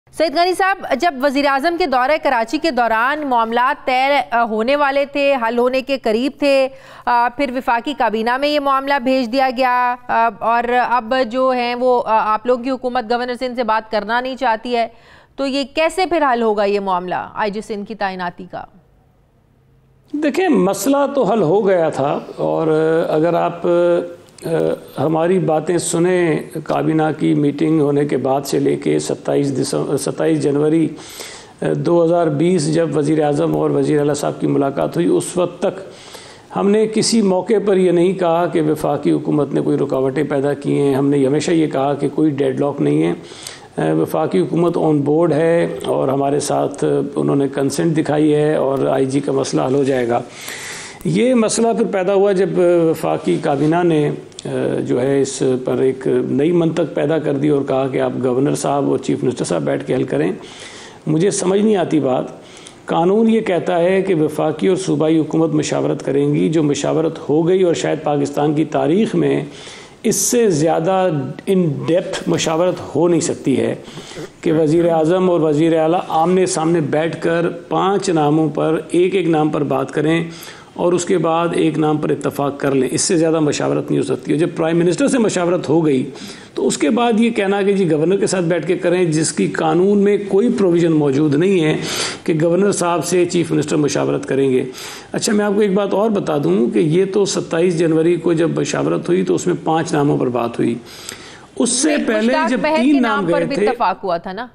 सईद गनी साहब, जब वज़ीर-ए-आज़म के दौरे कराची के दौरान मामला तय होने वाले थे, हल होने के करीब थे, फिर वफाकी काबीना में ये मामला भेज दिया गया और अब जो है वो आप लोग की हुकूमत गवर्नर सिंध से बात करना नहीं चाहती है, तो ये कैसे फिर हल होगा ये मामला IG सिंध की तैनाती का? देखिए, मसला तो हल हो गया था और अगर आप हमारी बातें सुने काबीना की मीटिंग होने के बाद से लेके 27 जनवरी 2020 जब वज़ीर-ए-आज़म और वज़ीर आला साहब की मुलाकात हुई, उस वक्त तक हमने किसी मौके पर ये नहीं कहा कि वफाकी हुकूमत ने कोई रुकावटें पैदा की हैं। हमने हमेशा ये कहा कि कोई डेडलॉक नहीं है, वफाकी हुकूमत ऑन बोर्ड है और हमारे साथ उन्होंने कंसेंट दिखाई है और IG का मसला हल हो जाएगा। ये मसला फिर पैदा हुआ जब वफाकी काबीना ने जो है इस पर एक नई मंतक पैदा कर दी और कहा कि आप गवर्नर साहब और चीफ मिनिस्टर साहब बैठ के हल करें। मुझे समझ नहीं आती बात। कानून ये कहता है कि वफाकी और सूबाई हुकूमत मशावरत करेंगी, जो मशावरत हो गई और शायद पाकिस्तान की तारीख़ में इससे ज़्यादा इन डेप्थ मशावरत हो नहीं सकती है कि वज़ीर-ए-आज़म और वज़ीर आला आमने सामने बैठ कर 5 नामों पर एक नाम पर बात करें और उसके बाद एक नाम पर इत्तफाक कर लें। इससे ज़्यादा मशावरत नहीं हो सकती है। जब प्राइम मिनिस्टर से मशावरत हो गई तो उसके बाद ये कहना कि जी गवर्नर के साथ बैठ के करें, जिसकी कानून में कोई प्रोविज़न मौजूद नहीं है कि गवर्नर साहब से चीफ मिनिस्टर मशावरत करेंगे। अच्छा, मैं आपको एक बात और बता दूं कि ये तो 27 जनवरी को जब मशावरत हुई तो उसमें 5 नामों पर बात हुई। उससे पहले जब 3 नाम गए थे, इत्तफाक हुआ था ना,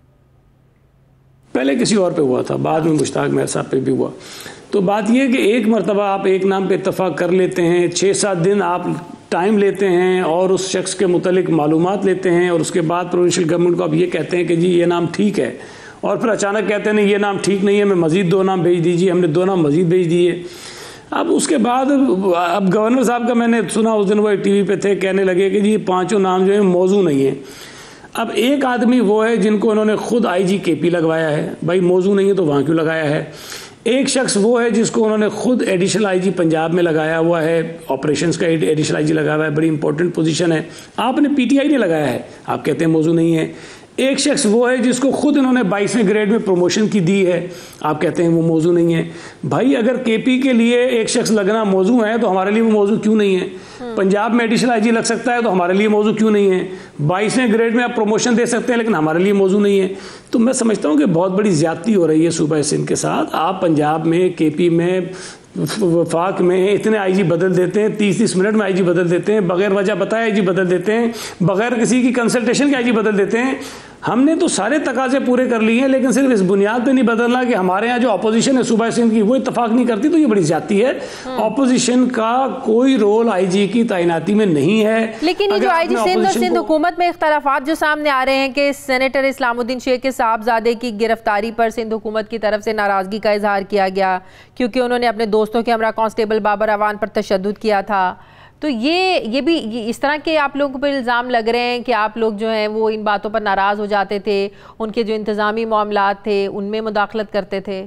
पहले किसी और पे हुआ था, बाद में मुश्ताक मेहर साहब पे भी हुआ। तो बात यह है कि एक मरतबा आप एक नाम पे इत्तफाक कर लेते हैं, 6-7 दिन आप टाइम लेते हैं और उस शख्स के मुतलिक मालूमात लेते हैं और उसके बाद प्रोविंशियल गवर्नमेंट को आप ये कहते हैं कि जी ये नाम ठीक है, और फिर अचानक कहते हैं नहीं ये नाम ठीक नहीं है, मैं मज़ीद 2 नाम भेज दीजिए। हमने 2 नाम मज़ीद भेज दिए। अब उसके बाद अब गवर्नर साहब का मैंने सुना, उस दिन वो TV पे थे, कहने लगे कि जी ये 5 नाम जो है मौजू नहीं है। अब एक आदमी वो है जिनको उन्होंने खुद IG KP लगवाया है, भाई मौजू नहीं है तो वहाँ क्यों लगाया है। एक शख्स वो है जिसको उन्होंने खुद एडिशनल IG पंजाब में लगाया हुआ है, ऑपरेशंस का एडिशनल IG लगाया हुआ है, बड़ी इंपॉर्टेंट पोजीशन है। आपने PTI ने लगाया है, आप कहते हैं मौजू नहीं है। एक शख्स वो है जिसको खुद इन्होंने 22वें ग्रेड में प्रमोशन की दी है, आप कहते हैं वो मौजू नहीं है। भाई अगर KP के लिए एक शख्स लगना मौजू है तो हमारे लिए वो मौजू क्यों नहीं है? पंजाब में एडिशनल IG लग सकता है तो हमारे लिए मौजू क्यों नहीं है? 22वें ग्रेड में आप प्रमोशन दे सकते हैं लेकिन हमारे लिए मौजू नहीं है। तो मैं समझता हूँ कि बहुत बड़ी ज्यादती हो रही है सूबा सिंध के साथ। आप पंजाब में, KP में, वफाक में इतने IG बदल देते हैं, 30-30 मिनट में IG बदल देते हैं, बगैर वजह बताए IG बदल देते हैं, बगैर किसी की कंसल्टेशन के IG बदल देते हैं। हमने तो सारे तकाजे पूरे कर लिए हैं लेकिन सिर्फ इस बुनियाद पे नहीं बदलना कि हमारे यहाँ जो अपोजिशन है सूबा सिंध की वो इत्तफाक नहीं करती, तो ये बड़ी ज्यादती है। अपोजिशन का कोई रोल IG की तैनाती में नहीं है। लेकिन ये जो IG सिंध और सिंध हुकूमत में इख्तलाफात जो सामने आ रहे हैं कि सेनेटर इस्लामुद्दीन शेख के साहबजादे की गिरफ्तारी पर सिंध हुकूमत की तरफ से नाराजगी का इजहार किया गया क्योंकि उन्होंने अपने दोस्तों के हमरा कांस्टेबल बाबर अवान पर तशद्दुद किया था। तो ये भी इस तरह के आप लोगों पर इल्ज़ाम लग रहे हैं कि आप लोग जो हैं वो इन बातों पर नाराज़ हो जाते थे, उनके जो इंतज़ामी मामलात थे उनमें मुदाखलत करते थे।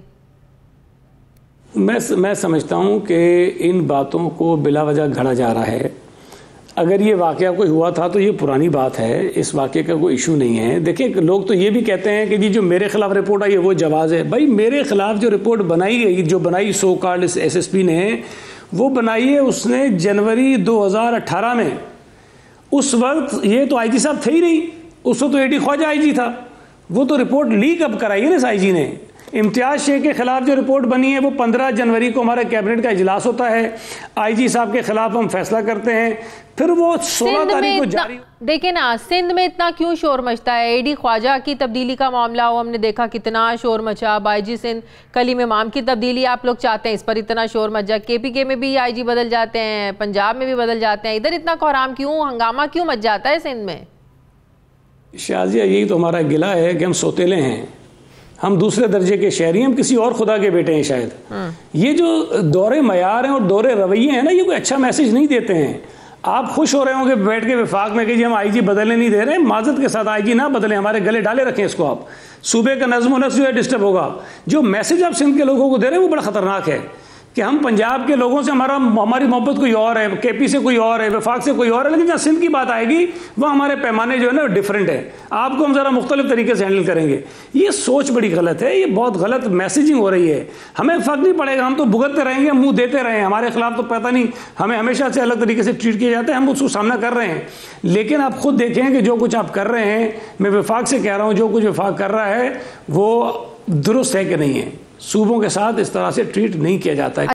मैं समझता हूँ कि इन बातों को बिला वजह घड़ा जा रहा है। अगर ये वाक़या कोई हुआ था तो ये पुरानी बात है, इस वाक़े का कोई इशू नहीं है। देखिए, लोग तो ये भी कहते हैं कि जी जो मेरे खिलाफ रिपोर्ट आई है वो जवाज़ है। भाई मेरे खिलाफ जो रिपोर्ट बनाई गई, जो बनाई सो कॉल्ड SSP ने, वो बनाई है उसने जनवरी 2018 में। उस वक्त ये तो IG साहब थे ही नहीं, उस वक्त तो AD ख्वाजा IG था। वो तो रिपोर्ट लीक अब कराई है ना IG ने। इम्तियाज शेख के खिलाफ जो रिपोर्ट बनी है वो 15 जनवरी को हमारे कैबिनेट का इजलास होता है, IG साहब के खिलाफ हम फैसला करते हैं, फिर वो 16 तारीख को जारी। देखिए ना, सिंध में इतना क्यों शोर मचता है? AD ख्वाजा की तब्दीली का मामला हो, हमने देखा कितना शोर मचा। अब IG सिंध कलीम इमाम की तब्दीली आप लोग चाहते हैं, इस पर इतना शोर मचा। KPK में भी IG बदल जाते हैं, पंजाब में भी बदल जाते हैं, इधर इतना कोहराम क्यों, हंगामा क्यों मच जाता है सिंध में? शाजिया, यही तो हमारा गिला है कि हम सोतेले हैं, हम दूसरे दर्जे के शहरी, हम किसी और खुदा के बेटे हैं शायद। ये जो दौरे मयार हैं और दौरे रवैये हैं ना, ये कोई अच्छा मैसेज नहीं देते हैं। आप खुश हो रहे होंगे बैठ के वफाक में कि जी हम IG बदलने नहीं दे रहे। माजरत के साथ IG ना बदलें, हमारे गले डाले रखें इसको। आप सूबे का नज़्म व नस्क़ जो है डिस्टर्ब होगा। जो मैसेज आप सिंध के लोगों को दे रहे हैं वो बड़ा ख़तरनाक है। कि हम पंजाब के लोगों से हमारी मोहब्बत कोई और है, केपी से कोई और है, वफाक से कोई और है, लेकिन जहाँ सिंध की बात आएगी वह हमारे पैमाने जो है ना डिफरेंट है, आपको हम ज़रा मुख्तलिफ तरीके से हैंडल करेंगे। ये सोच बड़ी गलत है, ये बहुत गलत मैसेजिंग हो रही है। हमें फ़र्क नहीं पड़ेगा, हम तो भुगतते रहेंगे, मुंह देते रहें, हमारे खिलाफ तो पता नहीं, हमें हमेशा से अलग तरीके से ट्रीट किए जाते हैं, हम उसको सामना कर रहे हैं। लेकिन आप खुद देखें कि जो कुछ आप कर रहे हैं, मैं वफाक से कह रहा हूँ, जो कुछ वफाक कर रहा है वो दुरुस्त है कि नहीं है। सूबों के साथ इस तरह से ट्रीट नहीं किया जाता है।